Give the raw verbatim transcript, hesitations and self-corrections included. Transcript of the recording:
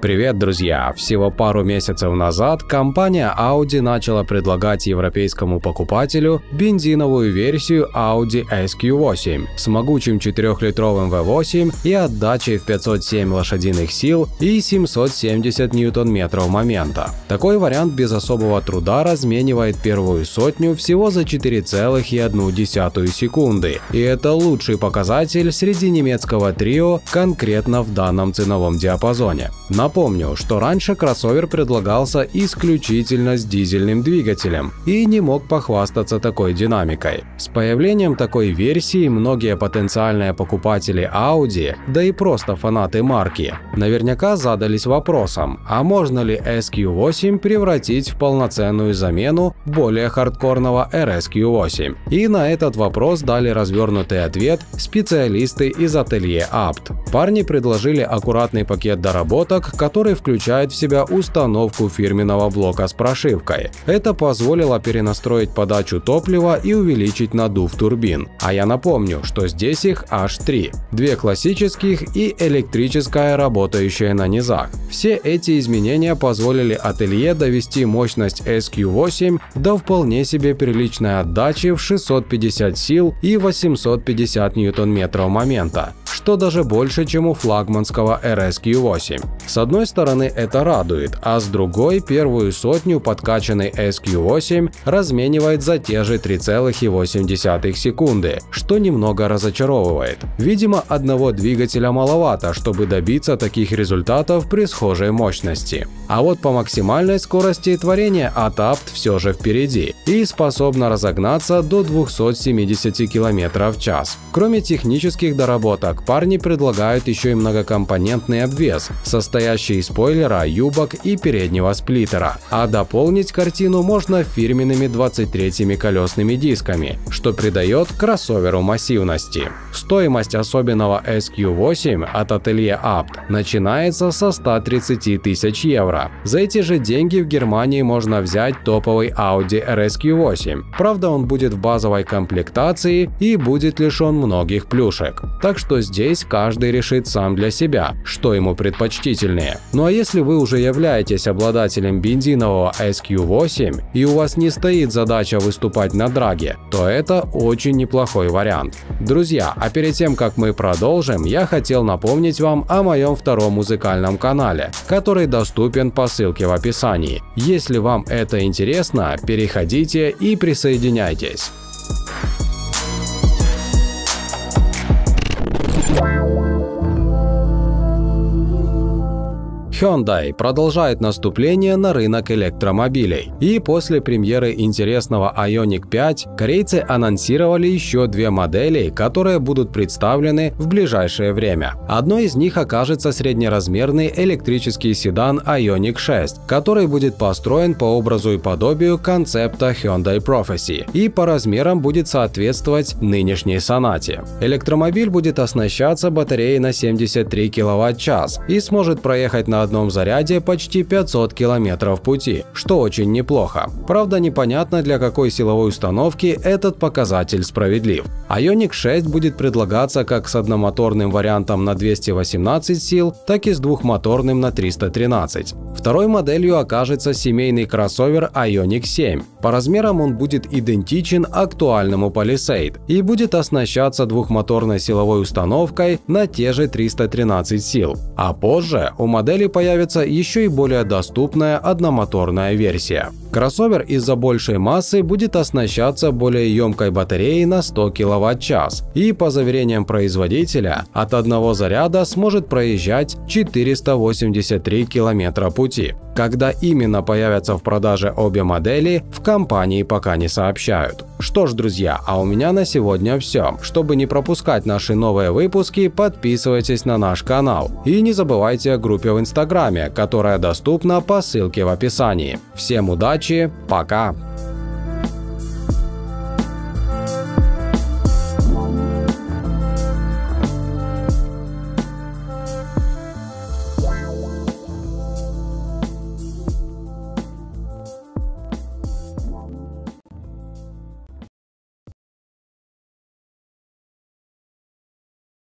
Привет, друзья! Всего пару месяцев назад компания Audi начала предлагать европейскому покупателю бензиновую версию Audi эс кью восемь с могучим четырехлитровым ви восемь и отдачей в пятьсот семь лошадиных сил и семьсот семьдесят ньютон-метров момента. Такой вариант без особого труда разменивает первую сотню всего за четыре целых одну десятую секунды, и это лучший показатель среди немецкого трио конкретно в данном ценовом диапазоне. Напомню, что раньше кроссовер предлагался исключительно с дизельным двигателем и не мог похвастаться такой динамикой. С появлением такой версии многие потенциальные покупатели Audi, да и просто фанаты марки, наверняка задались вопросом, а можно ли эс кью восемь превратить в полноценную замену более хардкорного эр эс кью восемь? И на этот вопрос дали развернутый ответ специалисты из ателье апт. Парни предложили аккуратный пакет доработок, который включает в себя установку фирменного блока с прошивкой. Это позволило перенастроить подачу топлива и увеличить надув турбин. А я напомню, что здесь их аж три. Две классических и электрическая, работающая на низах. Все эти изменения позволили ателье довести мощность эс кью восемь до вполне себе приличной отдачи в шестьсот пятьдесят сил и восемьсот пятьдесят ньютон-метров момента, что даже больше, чем у флагманского эр эс кью восемь. С одной стороны это радует, а с другой первую сотню подкачанный эс кью восемь разменивает за те же три целых восемь десятых секунды, что немного разочаровывает. Видимо, одного двигателя маловато, чтобы добиться таких результатов при схожей мощности. А вот по максимальной скорости творение от апт все же впереди и способно разогнаться до двухсот семидесяти километров в час. Кроме технических доработок, парни предлагают еще и многокомпонентный обвес, состоящий из спойлера, юбок и переднего сплиттера. А дополнить картину можно фирменными двадцать третьими колесными дисками, что придает кроссоверу массивности. Стоимость особенного эс кью восемь от ателье апт начинается со ста тридцати тысяч евро. За эти же деньги в Германии можно взять топовый Audi эр эс кью восемь. Правда, он будет в базовой комплектации и будет лишен многих плюшек. Так что здесь каждый решит сам для себя, что ему предпочтительнее. Ну а если вы уже являетесь обладателем бензинового эс кью восемь и у вас не стоит задача выступать на драге, то это очень неплохой вариант. Друзья, а перед тем как мы продолжим, я хотел напомнить вам о моем втором музыкальном канале, который доступен по ссылке в описании. Если вам это интересно, переходите и присоединяйтесь. Hyundai продолжает наступление на рынок электромобилей. И после премьеры интересного Ioniq пять корейцы анонсировали еще две модели, которые будут представлены в ближайшее время. Одной из них окажется среднеразмерный электрический седан Ioniq шесть, который будет построен по образу и подобию концепта Hyundai Prophecy и по размерам будет соответствовать нынешней Sonata. Электромобиль будет оснащаться батареей на семьдесят три киловатт-час и сможет проехать на одном заряде почти пятьсот километров пути, что очень неплохо. Правда, непонятно, для какой силовой установки этот показатель справедлив. Ioniq шесть будет предлагаться как с одномоторным вариантом на двести восемнадцать сил, так и с двухмоторным на триста тринадцать. Второй моделью окажется семейный кроссовер Ioniq семь. По размерам он будет идентичен актуальному Palisade и будет оснащаться двухмоторной силовой установкой на те же триста тринадцать сил. А позже у модели появится еще и более доступная одномоторная версия. Кроссовер из-за большей массы будет оснащаться более емкой батареей на сто киловатт-час и, по заверениям производителя, от одного заряда сможет проезжать четыреста восемьдесят три километра пути. Когда именно появятся в продаже обе модели, в компании пока не сообщают. Что ж, друзья, а у меня на сегодня все. Чтобы не пропускать наши новые выпуски, подписывайтесь на наш канал. И не забывайте о группе в Инстаграме, которая доступна по ссылке в описании. Всем удачи, пока!